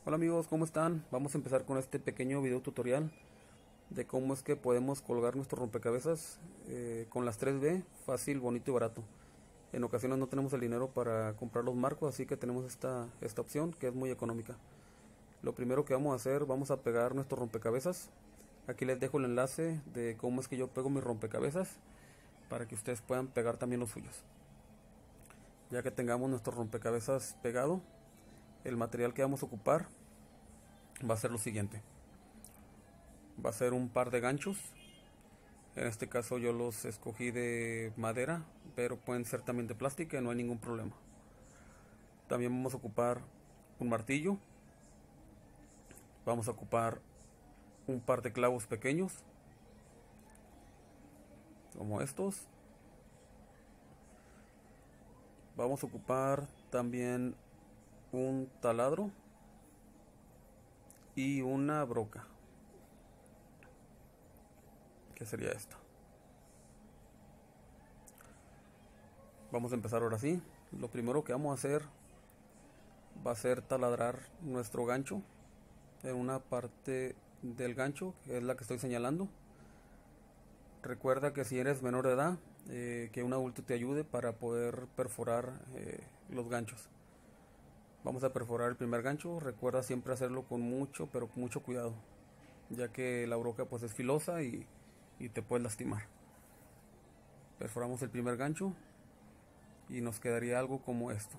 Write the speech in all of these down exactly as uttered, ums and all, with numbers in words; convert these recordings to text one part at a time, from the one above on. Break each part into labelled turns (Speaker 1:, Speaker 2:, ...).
Speaker 1: Hola amigos, ¿cómo están? Vamos a empezar con este pequeño video tutorial de cómo es que podemos colgar nuestro rompecabezas eh, con las tres B, fácil, bonito y barato. En ocasiones no tenemos el dinero para comprar los marcos, así que tenemos esta, esta opción que es muy económica. Lo primero que vamos a hacer, vamos a pegar nuestro rompecabezas. Aquí les dejo el enlace de cómo es que yo pego mis rompecabezas para que ustedes puedan pegar también los suyos. Ya que tengamos nuestro rompecabezas pegado, el material que vamos a ocupar va a ser lo siguiente. Va a ser un par de ganchos. En este caso yo los escogí de madera, pero pueden ser también de plástico y no hay ningún problema. También vamos a ocupar un martillo. Vamos a ocupar un par de clavos pequeños, como estos. Vamos a ocupar también un taladro y una broca, que sería esta. Vamos a empezar ahora sí. Lo primero que vamos a hacer va a ser taladrar nuestro gancho en una parte del gancho, que es la que estoy señalando. Recuerda que si eres menor de edad, eh, que un adulto te ayude para poder perforar eh, los ganchos. Vamos a perforar el primer gancho. Recuerda siempre hacerlo con mucho, pero con mucho cuidado, ya que la broca pues es filosa y, y te puedes lastimar. Perforamos el primer gancho y nos quedaría algo como esto.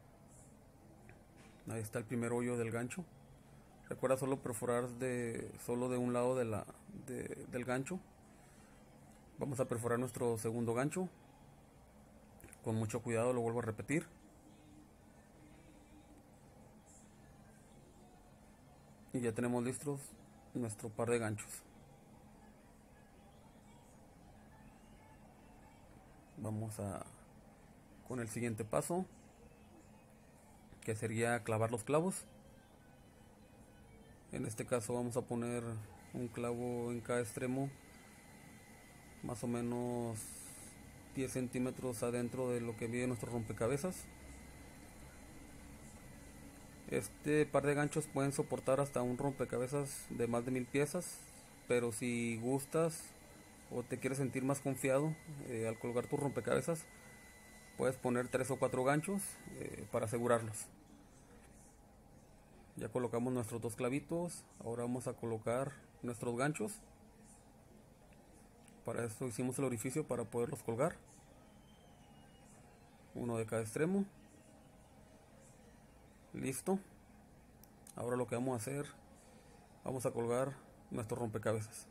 Speaker 1: Ahí está el primer hoyo del gancho. Recuerda solo perforar de, solo de un lado de la, de, del gancho. Vamos a perforar nuestro segundo gancho. Con mucho cuidado, lo vuelvo a repetir. Y ya tenemos listos nuestro par de ganchos. Vamos a con el siguiente paso, que sería clavar los clavos. En este caso vamos a poner un clavo en cada extremo, más o menos diez centímetros adentro de lo que mide nuestro rompecabezas. Este par de ganchos pueden soportar hasta un rompecabezas de más de mil piezas, pero si gustas o te quieres sentir más confiado eh, al colgar tus rompecabezas, puedes poner tres o cuatro ganchos eh, para asegurarlos. Ya colocamos nuestros dos clavitos. Ahora vamos a colocar nuestros ganchos. Para eso hicimos el orificio para poderlos colgar, uno de cada extremo. Listo. Ahora lo que vamos a hacer, vamos a colgar nuestro rompecabezas.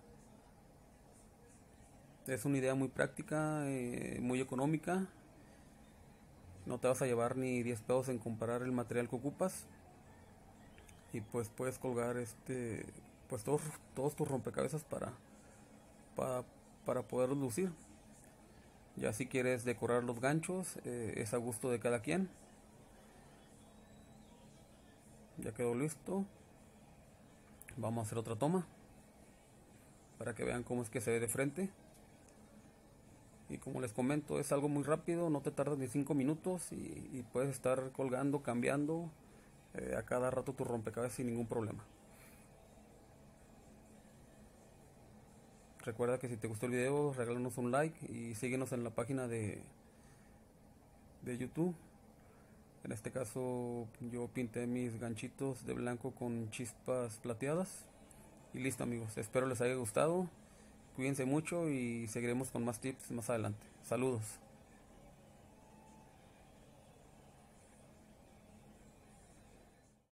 Speaker 1: Es una idea muy práctica, eh, muy económica. No te vas a llevar ni diez pesos en comprar el material que ocupas. Y pues puedes colgar este pues todos, todos tus rompecabezas para, para, para poderlos lucir. Ya si quieres decorar los ganchos, eh, es a gusto de cada quien. Ya quedó listo. Vamos a hacer otra toma para que vean cómo es que se ve de frente. Y como les comento, es algo muy rápido, no te tardas ni cinco minutos y, y puedes estar colgando, cambiando eh, a cada rato tu rompecabezas sin ningún problema. Recuerda que si te gustó el video, regálanos un like y síguenos en la página de, de YouTube. En este caso yo pinté mis ganchitos de blanco con chispas plateadas. Y listo amigos, espero les haya gustado. Cuídense mucho y seguiremos con más tips más adelante. Saludos.